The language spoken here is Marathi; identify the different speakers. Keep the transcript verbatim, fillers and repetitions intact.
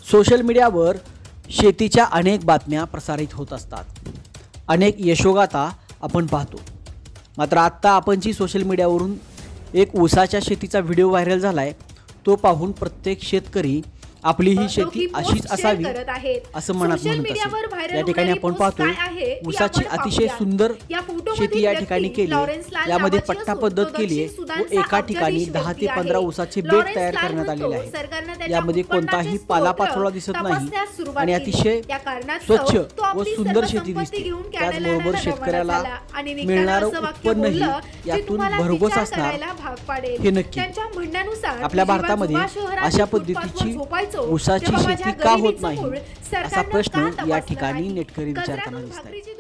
Speaker 1: सोशल मीडियावर शेतीच्या अनेक बातम्या प्रसारित होत असतात, अनेक यशोगाथा आपण पाहतो। मात्र आत्ता आपण जी सोशल मीडियावरून एक ऊसाच्या शेतीचा व्हिडिओ व्हायरल झालाय तो पाहून प्रत्येक शेतकरी आपली ही शेती अशीच असावी असं मनात म्हणत असेल। या ठिकाणी आपण पाहतो ऊसाची अतिशय सुंदर शेती या ठिकाणी केली, यामध्ये पट्टा पद्धत केली आहे व एका ठिकाणी दहा ते पंधरा ऊसाचे बेड तयार करण्यात आलेले आहेत। यामध्ये कोणताही पालापाचोळा दिसत नाही आणि अतिशय स्वच्छ व सुंदर शेती दिसते। त्याचबरोबर शेतकऱ्याला मिळणारं उत्पन्नही यातून भरघोस असणार हे नक्की। आपल्या भारतामध्ये अशा पद्धतीची ऊसाची शेती का होत नाही असा प्रश्न या ठिकाणी नेटकरी विचारताना दिसत आहे।